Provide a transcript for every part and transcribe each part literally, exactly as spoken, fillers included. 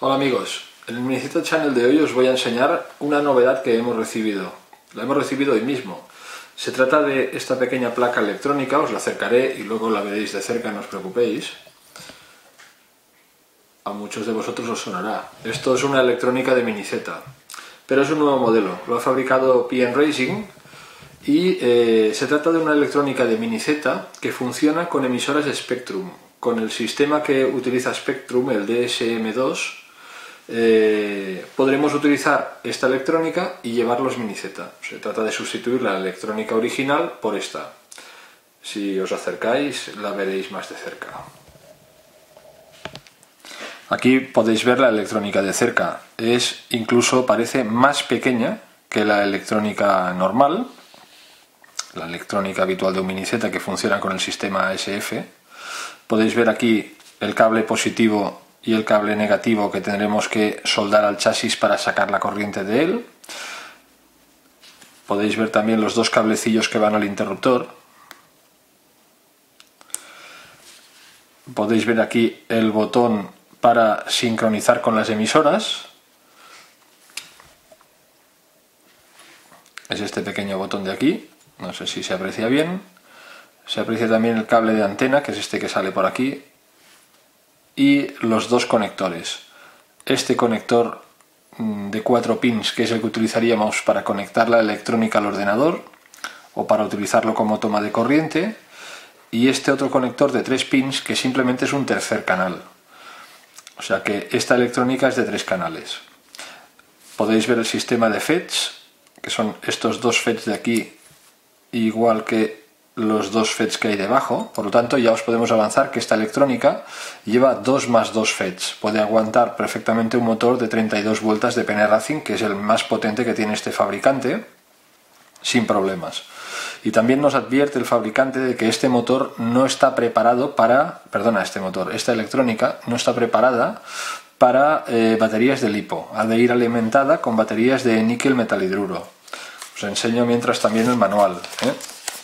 Hola amigos, en el Miniceta Channel de hoy os voy a enseñar una novedad que hemos recibido. La hemos recibido hoy mismo. Se trata de esta pequeña placa electrónica, os la acercaré y luego la veréis de cerca, no os preocupéis. A muchos de vosotros os sonará. Esto es una electrónica de Miniceta, pero es un nuevo modelo. Lo ha fabricado P N Racing y eh, se trata de una electrónica de Miniceta que funciona con emisoras Spectrum. Con el sistema que utiliza Spectrum, el D S M dos, Eh, podremos utilizar esta electrónica y llevar los Miniceta. Se trata de sustituir la electrónica original por esta. Si os acercáis la veréis más de cerca. Aquí podéis ver la electrónica de cerca. Es incluso parece más pequeña que la electrónica normal, la electrónica habitual de un Miniceta que funciona con el sistema A S F. Podéis ver aquí el cable positivo y el cable negativo que tendremos que soldar al chasis para sacar la corriente de él. Podéis ver también los dos cablecillos que van al interruptor. Podéis ver aquí el botón para sincronizar con las emisoras. Es este pequeño botón de aquí, no sé si se aprecia bien. Se aprecia también el cable de antena, que es este que sale por aquí, y los dos conectores. Este conector de cuatro pins, que es el que utilizaríamos para conectar la electrónica al ordenador o para utilizarlo como toma de corriente, y este otro conector de tres pins que simplemente es un tercer canal. O sea que esta electrónica es de tres canales. Podéis ver el sistema de F E Ts, que son estos dos F E Ts de aquí, igual que los dos F E Ts que hay debajo. Por lo tanto, ya os podemos avanzar que esta electrónica lleva dos más dos F E Ts. Puede aguantar perfectamente un motor de treinta y dos vueltas de P N Racing, que es el más potente que tiene este fabricante, sin problemas. Y también nos advierte el fabricante de que este motor no está preparado para, perdona, este motor, esta electrónica no está preparada para eh, baterías de lipo. Ha de ir alimentada con baterías de níquel metalhidruro. Os enseño mientras también el manual, ¿eh?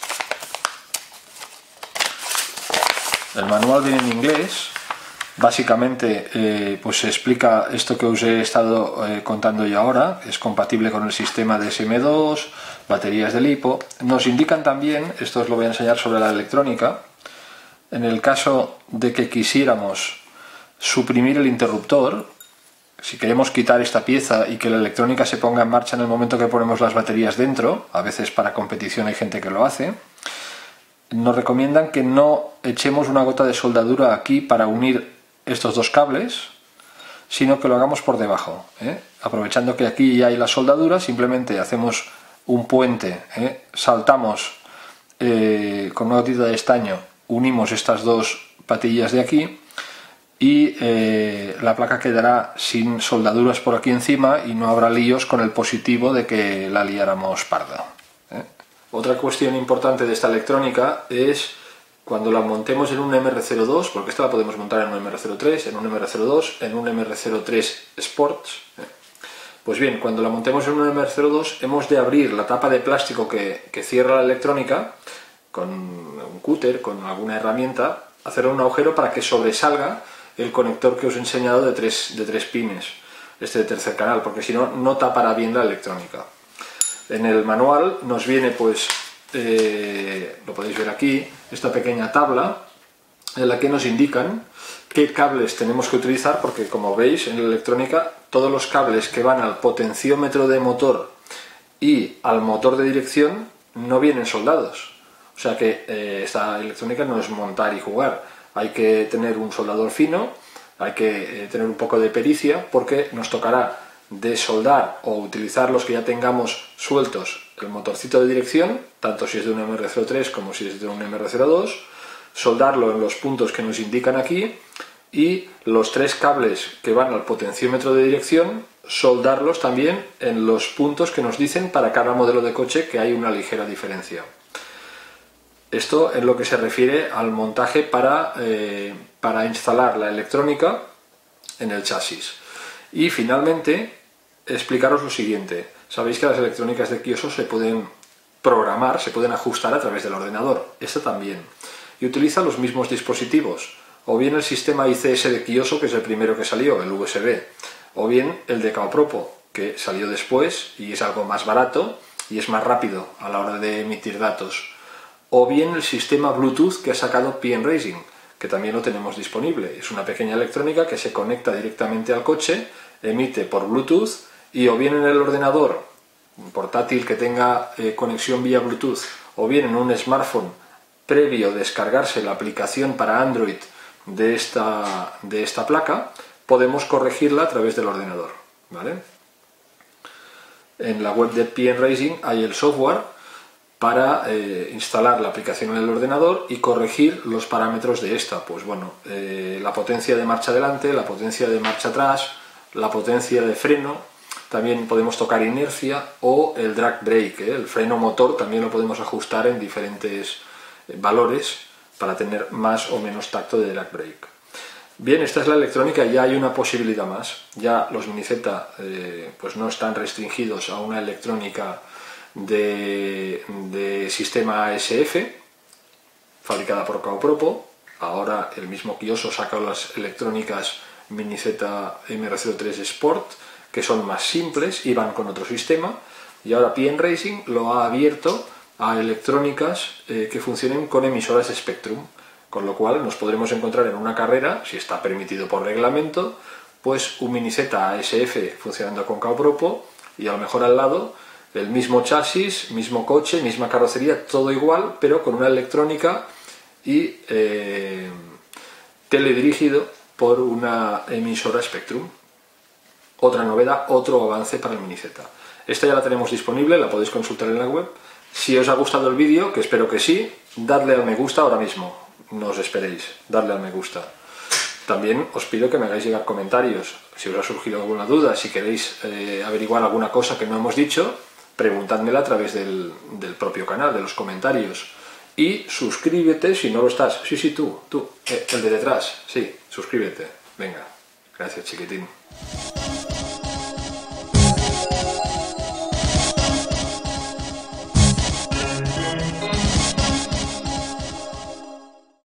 El manual viene en inglés. Básicamente eh, pues se explica esto que os he estado eh, contando yo ahora. Es compatible con el sistema D S M dos, baterías de lipo. Nos indican también, esto os lo voy a enseñar sobre la electrónica, en el caso de que quisiéramos suprimir el interruptor, si queremos quitar esta pieza y que la electrónica se ponga en marcha en el momento que ponemos las baterías dentro, a veces para competición hay gente que lo hace, nos recomiendan que no echemos una gota de soldadura aquí para unir estos dos cables, sino que lo hagamos por debajo, ¿eh? Aprovechando que aquí ya hay la soldadura, simplemente hacemos un puente, ¿eh? Saltamos eh, con una gotita de estaño, unimos estas dos patillas de aquí y eh, la placa quedará sin soldaduras por aquí encima y no habrá líos con el positivo de que la liáramos parda, ¿eh? Otra cuestión importante de esta electrónica es cuando la montemos en un M R cero dos, porque esta la podemos montar en un M R cero tres, en un M R cero dos, en un M R cero tres Sports. Pues bien, cuando la montemos en un M R cero dos hemos de abrir la tapa de plástico que, que cierra la electrónica con un cúter, con alguna herramienta, hacer un agujero para que sobresalga el conector que os he enseñado de tres, de tres pines, este de tercer canal, porque si no, no tapará bien la electrónica. En el manual nos viene, pues, eh, lo podéis ver aquí, esta pequeña tabla en la que nos indican qué cables tenemos que utilizar, porque como veis en la electrónica todos los cables que van al potenciómetro de motor y al motor de dirección no vienen soldados. O sea que eh, esta electrónica no es montar y jugar, hay que tener un soldador fino, hay que eh, tener un poco de pericia, porque nos tocará de soldar o utilizar los que ya tengamos sueltos el motorcito de dirección, tanto si es de un M R cero tres como si es de un M R cero dos, soldarlo en los puntos que nos indican aquí y los tres cables que van al potenciómetro de dirección, soldarlos también en los puntos que nos dicen para cada modelo de coche que hay una ligera diferencia. Esto es lo que se refiere al montaje para, eh, para instalar la electrónica en el chasis. Y finalmente, explicaros lo siguiente. Sabéis que las electrónicas de Kioso se pueden programar, se pueden ajustar a través del ordenador. Esta también. Y utiliza los mismos dispositivos. o bien el sistema I C S de Kioso, que es el primero que salió, el U S B, o bien el de Kaopropo, que salió después y es algo más barato y es más rápido a la hora de emitir datos, o bien el sistema Bluetooth que ha sacado P N Racing, que también lo tenemos disponible. Es una pequeña electrónica que se conecta directamente al coche, emite por Bluetooth, y o bien en el ordenador portátil que tenga eh, conexión vía Bluetooth, o bien en un smartphone previo descargarse la aplicación para Android de esta, de esta placa, podemos corregirla a través del ordenador, ¿vale? En la web de P N Racing hay el software para eh, instalar la aplicación en el ordenador y corregir los parámetros de esta. Pues bueno, eh, la potencia de marcha adelante, la potencia de marcha atrás, la potencia de freno, también podemos tocar inercia, o el drag brake, ¿eh? El freno motor también lo podemos ajustar en diferentes eh, valores para tener más o menos tacto de drag brake. Bien, esta es la electrónica, ya hay una posibilidad más. Ya los Minizeta eh, pues no están restringidos a una electrónica de, de sistema A S F, fabricada por Kaopropo. Ahora el mismo Kioso saca las electrónicas Minizeta M R cero tres Sport, que son más simples y van con otro sistema. Y ahora P N Racing lo ha abierto a electrónicas eh, que funcionen con emisoras Spectrum. Con lo cual nos podremos encontrar en una carrera, si está permitido por reglamento, pues un Minizeta A S F funcionando con Kaopropo y a lo mejor al lado el mismo chasis, mismo coche, misma carrocería, todo igual, pero con una electrónica y eh, teledirigido por una emisora Spectrum. Otra novedad, otro avance para el Minizeta. Esta ya la tenemos disponible, la podéis consultar en la web. Si os ha gustado el vídeo, que espero que sí, dadle al me gusta ahora mismo. No os esperéis, darle al me gusta. También os pido que me hagáis llegar comentarios. Si os ha surgido alguna duda, si queréis eh, averiguar alguna cosa que no hemos dicho, preguntádmela a través del, del propio canal, de los comentarios. Y suscríbete si no lo estás. Sí, sí, tú, tú, eh, el de detrás, sí, suscríbete. Venga, gracias, chiquitín.